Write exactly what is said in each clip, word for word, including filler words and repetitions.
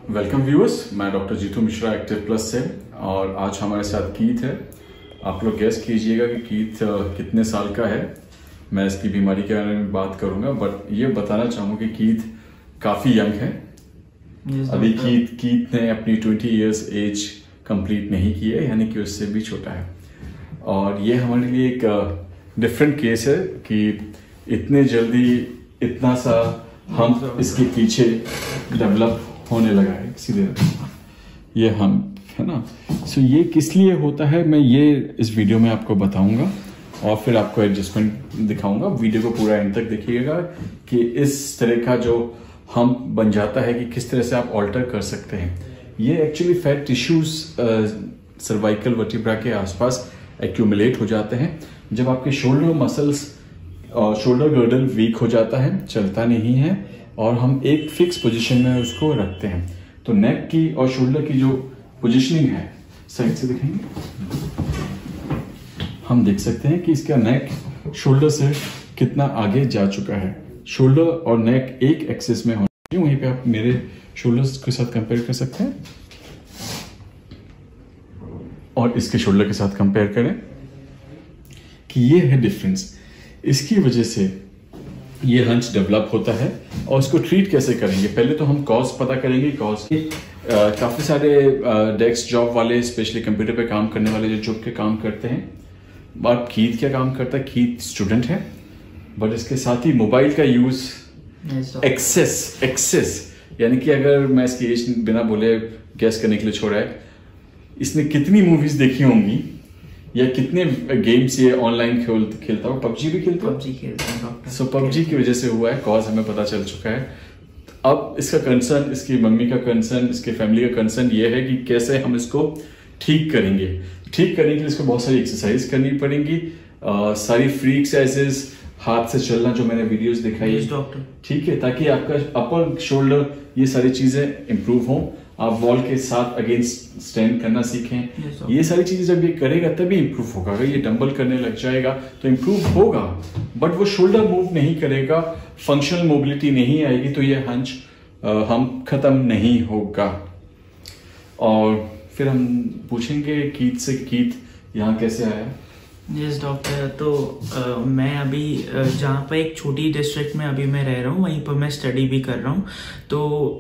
Welcome viewers, मैं doctor Jitu Mishra Active Plus से और आज हमारे साथ कीथ है। आप लोग गेस कीजिएगा कि कीथ कितने साल का है। मैं इसकी बीमारी के बारे में बात करूंगा, बट ये बताना चाहूँगा कि कीथ काफ़ी यंग है। yes, अभी कीथ कीथ ने अपनी ट्वेंटी इयर्स एज कंप्लीट नहीं की है, यानी कि उससे भी छोटा है। और ये हमारे लिए एक डिफरेंट केस है कि इतने जल्दी इतना सा हम इसके पीछे डेवलप होने लगा है। सीधे ये हम है ना। सो ये किस लिए होता है मैं ये इस वीडियो में आपको बताऊंगा और फिर आपको एडजस्टमेंट दिखाऊंगा। वीडियो को पूरा एंड तक देखिएगा कि इस तरह का जो हम बन जाता है कि किस तरह से आप ऑल्टर कर सकते हैं। ये actually fat tissues cervical vertebra के आसपास एक्यूमुलेट हो जाते हैं जब आपके शोल्डर मसल्स और शोल्डर गर्डल वीक हो जाता है, चलता नहीं है और हम एक फिक्स पोजीशन में उसको रखते हैं। तो नेक की और शोल्डर की जो पोजीशनिंग है, साइड से दिखेंगे, हम देख सकते हैं कि इसका नेक शोल्डर से कितना आगे जा चुका है। शोल्डर और नेक एक एक्सिस में होना चाहिए। वहीं पे आप मेरे शोल्डर्स के साथ कंपेयर कर सकते हैं और इसके शोल्डर के साथ कंपेयर करें कि ये है डिफरेंस। इसकी वजह से ये हंच डेवलप होता है और उसको ट्रीट कैसे करेंगे। पहले तो हम कॉज पता करेंगे। कॉज की काफ़ी सारे डेस्क जॉब वाले, स्पेशली कंप्यूटर पे काम करने वाले जो झुक के काम करते हैं। बट कीथ क्या काम करता है? कीथ स्टूडेंट है, बट इसके साथ ही मोबाइल का यूज एक्सेस एक्सेस यानी कि अगर मैं इसकी एज बिना बोले गैस करने के लिए छोड़ा है, इसने कितनी मूवीज देखी होंगी या कितने गेम्स ये ऑनलाइन खेल खेलता हो। पबजी भी खेलता पबजी खेलता है। सो पबजी की वजह से हुआ है। कॉज हमें पता चल चुका है। अब इसका कंसर्न, इसकी मम्मी का कंसर्न, इसके फैमिली का कंसर्न ये है कि कैसे हम इसको ठीक करेंगे। ठीक करने के लिए इसको बहुत सारी एक्सरसाइज करनी पड़ेंगी। आ, सारी फ्री एक्सरसाइजेज, हाथ से चलना जो मैंने वीडियोस दिखाई, डॉक्टर ठीक है, ताकि आपका अपर शोल्डर ये सारी चीजें इंप्रूव हों। आप वॉल के साथ अगेंस्ट स्टैंड करना सीखें। yes, ये सारी चीजें जब ये करेगा तभी इंप्रूव होगा। अगर ये डंबल करने लग जाएगा तो इंप्रूव होगा, बट वो शोल्डर मूव नहीं करेगा, फंक्शनल मोबिलिटी नहीं आएगी, तो ये हंच हम खत्म नहीं होगा। और फिर हम पूछेंगे कीथ से, कीथ यहाँ कैसे आया। यस डॉक्टर, तो आ, मैं अभी जहाँ पर एक छोटी डिस्ट्रिक्ट में अभी मैं रह रहा हूँ, वहीं पर मैं स्टडी भी कर रहा हूँ। तो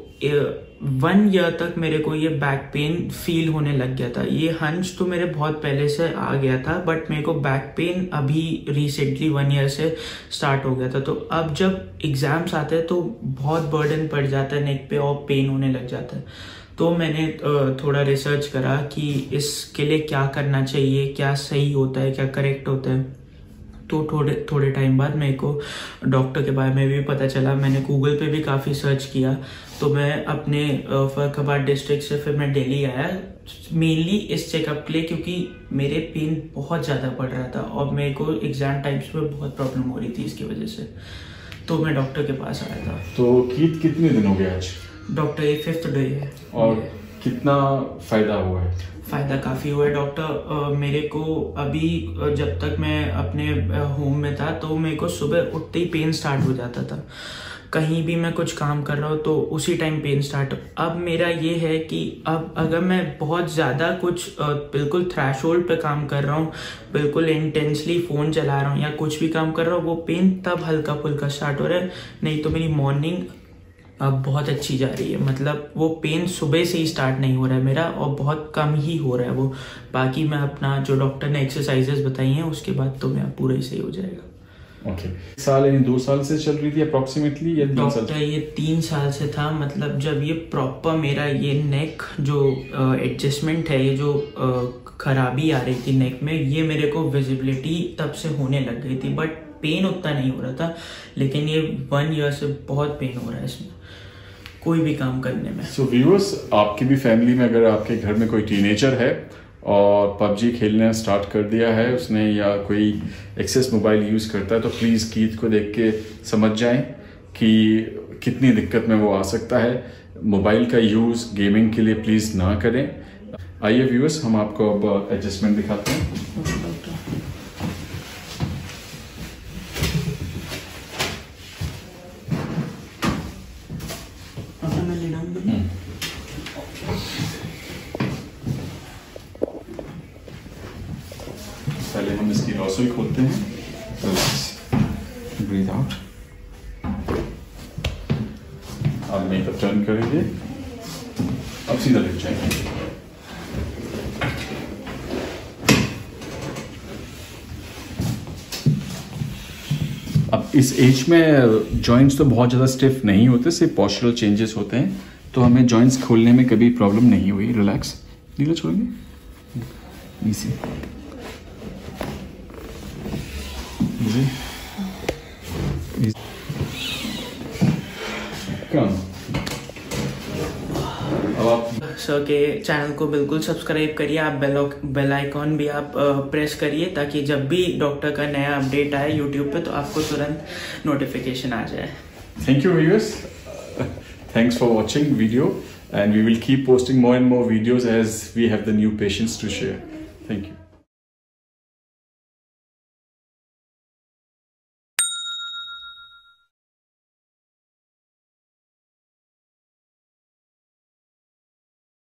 वन ईयर तक मेरे को ये बैक पेन फील होने लग गया था। ये हंच तो मेरे बहुत पहले से आ गया था, बट मेरे को बैक पेन अभी रिसेंटली वन ईयर से स्टार्ट हो गया था। तो अब जब एग्जाम्स आते हैं तो बहुत बर्डन पड़ जाता है नेक पे और पेन होने लग जाता है। तो मैंने थोड़ा रिसर्च करा कि इसके लिए क्या करना चाहिए, क्या सही होता है, क्या करेक्ट होता है। तो थोड़े थोड़े टाइम बाद मेरे को डॉक्टर के बारे में भी पता चला। मैंने गूगल पे भी काफ़ी सर्च किया। तो मैं अपने फर्रुखाबाद डिस्ट्रिक्ट से फिर मैं दिल्ली आया, मेनली इस चेकअप के लिए, क्योंकि मेरे पेन बहुत ज़्यादा बढ़ रहा था और मेरे को एग्जाम टाइम्स में बहुत प्रॉब्लम हो रही थी इसकी वजह से। तो मैं डॉक्टर के पास आया था। तो कीथ कितने दिन हो गए आज? डॉक्टर ये फिफ्थ डे है। और कितना फायदा हुआ है? फ़ायदा काफ़ी हुआ है डॉक्टर। मेरे को अभी जब तक मैं अपने होम में था तो मेरे को सुबह उठते ही पेन स्टार्ट हो जाता था। कहीं भी मैं कुछ काम कर रहा हूँ तो उसी टाइम पेन स्टार्ट। अब मेरा ये है कि अब अगर मैं बहुत ज़्यादा कुछ बिल्कुल थ्रेशोल्ड पे काम कर रहा हूँ, बिल्कुल इंटेंसली फ़ोन चला रहा हूँ या कुछ भी काम कर रहा हूँ, वो पेन तब हल्का फुल्का स्टार्ट हो रहा है। नहीं तो मेरी मॉर्निंग अब बहुत अच्छी जा रही है। मतलब वो पेन सुबह से ही स्टार्ट नहीं हो रहा है मेरा, और बहुत कम ही हो रहा है वो। बाकी मैं अपना जो डॉक्टर ने एक्सरसाइजेस बताई हैं उसके बाद तो मेरा पूरा ही सही हो जाएगा। Okay okay. साल यानी दो साल से चल रही थी अप्रोक्सीमेटली या तीन साल? डॉक्टर ये तीन साल से था। मतलब जब ये प्रॉपर मेरा ये नेक जो एडजस्टमेंट है, ये जो uh, खराबी आ रही थी नेक में, ये मेरे को विजिबिलिटी तब से होने लग गई थी। बट पेन उतना नहीं हो रहा था, लेकिन ये वन ईयर से बहुत पेन हो रहा है इसमें कोई भी काम करने में। सो व्यूअर्स, आपकी भी फैमिली में अगर आपके घर में कोई टीनेजर है और पबजी खेलना स्टार्ट कर दिया है उसने, या कोई एक्सेस मोबाइल यूज़ करता है, तो प्लीज़ कीथ को देख के समझ जाएं कि कितनी दिक्कत में वो आ सकता है। मोबाइल का यूज़ गेमिंग के लिए प्लीज़ ना करें। आइए व्यूअर्स, हम आपको अब एडजस्टमेंट दिखाते हैं। पहले हम इसकी रसोई खोलते हैं। Breathe out. अब मेकअप टर्न करेंगे। अब सीधा लेट जाएंगे। अब इस एज में जॉइंट्स तो बहुत ज़्यादा स्टिफ नहीं होते, सिर्फ पॉस्चरल चेंजेस होते हैं, तो हमें जॉइंट्स खोलने में कभी प्रॉब्लम नहीं हुई। रिलैक्स। नीला छोड़ेंगे। Easy easy come. अब आप सर के चैनल को बिल्कुल सब्सक्राइब करिए, आप बेल बेल आइकॉन भी आप प्रेस करिए, ताकि जब भी डॉक्टर का नया अपडेट आए यूट्यूब पे तो आपको तुरंत नोटिफिकेशन आ जाए। Thank you viewers. Thanks for watching video, and we will keep posting more and more videos as we have the new patients to share. Thank you.